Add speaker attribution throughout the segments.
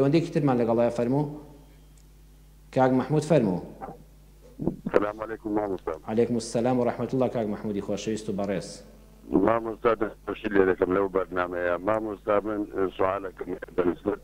Speaker 1: پەیوەندێکی ترمان لەگەڵایە فەرموو کاک محمود فەرموو.
Speaker 2: السلام عليكم مامۆستا.
Speaker 1: عليكم السلام ورحمة الله كاك محمودي خۆشەویست و بەڕێز.
Speaker 2: مامۆستا دەستخۆشی لێ دەکەم لەو بەرنامەیە. مامۆستا من سوالەکەم دەنووسێت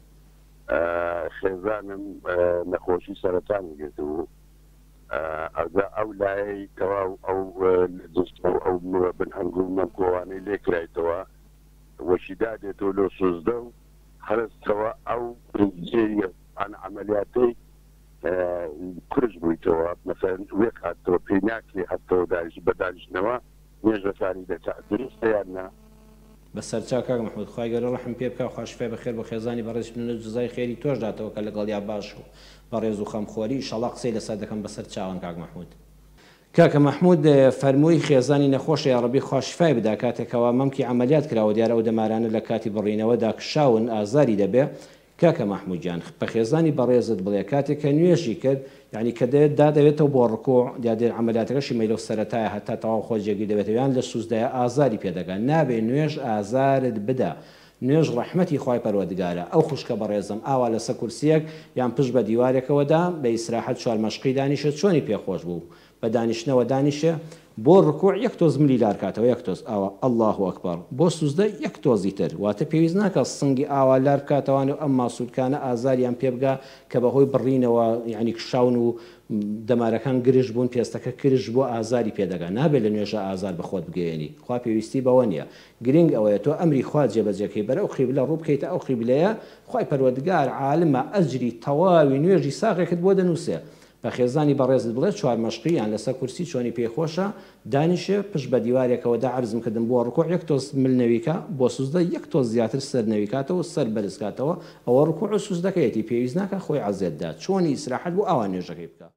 Speaker 2: خێزانم نەخۆشی سەرەتانی گرتبوو ئەو لایەی تەواو ئەو بنهەنگوو مەمکۆوانەی لێ کرایتەوە وەشیدا دێتەوە لۆ سوزدە و هەرستەوە ئەو ئەن عملیاتەی کورس بوویتەوە مەسەن وێ هاتەوە پێی ناکرێ هەتەوە بە دانیشتنەوە نوێژەکانی دەکات دروستە یان نا؟
Speaker 1: بەسەرچا کاک محمود خوای گەورە ڕەحم پێ بکە خوش فێ بەخێر بۆ خێزانی بەڕێز بنە جزای خێری تۆش داتەوە کە لەگەڵ یا باش و بەڕێز و خەمخۆری ئینشەڵڵا قسەی لەسەر دەکەم بەسەر چاوان کاک محمود. کاکە محمود فەرمووی خێزانی نەخۆش یا ڕەبی خوشفای بدا کاتێکەوە مەمکی عملیات کراوە دیارە ئەو دەمارانە لە کاتی بڕینەوەدا کشاون ئازاری دەبێ. کاکە محمودجان بە خێزانی بەڕێزت بڵێ کاتێککە نوێژی کرد یعنی کە دادەوێتەوە بۆ ڕکوع دیادێن عملیاتەکەشی مەیلە سەرەتایە هەتا تەواو خۆشیێکی دەبێتەوەیان لە سوزدایە ئازاری پێدەگەن نابێ نوێژ ئازارت بدا. نوێژ ڕەحمەتی خوای پەروەردگارە. ئەو خوشکە بەڕێزم ئاوا لەسەر کورسیەک یان پشت بە دیوارێکەوەدا بە ئیسراحەت چوار مەشقی دانیشە چۆنی پێخۆش بوو بە دانیشتنەوە دانیشە بۆ ڕکوع یەک تۆز ملی لارکاتەوە یەک تۆز ئاوا الله ئەکبەر بۆ سوزدە یەک تۆزی تر واتە پێویست ناکە سنگی ئاوا لار بکاتەوە ئەم ماسوولکانە ئازاریان پێ بگا کە بەهۆی بڕینەوە یعنی کشاون و دەمارەکان گرژ بوون پێستەکە کرژ بۆ ئازاری پێدەگا نابێت لە نوێژە ئازار بەخۆت بگەێنی خوا پێویستی بەوە نییە. گرنگ ئەوەیە تۆ ئەمری خوا جێبەجێکەی بەرە ئەو قیبلە ڕوو بکەیتە ئەو قیبلەیە خوای پەروەردگار عالمە ئەجری تەواوی نوێژی ساغێکت بۆ دەنووسێ. بە خێزانی بەڕێزت بڵێت چوار مەشقی یان لەسەر کورسی چۆنی پێخۆشە دانیشێ پشت بە دیوارێکەوەدا عەرزم کردم بۆ ڕکوع یەک تۆز ملنەویکە بۆ سوزدە یەک تۆز زیاتر سەرنەویکاتەوە سەر بەرزکاتەوە ئەوە ڕکوع و سوزدەکەیەتی پێویست ناکە خۆی عەزێتدا چۆنی ئیسراحەت بۆ ئەوان نوێژەکەی بکە.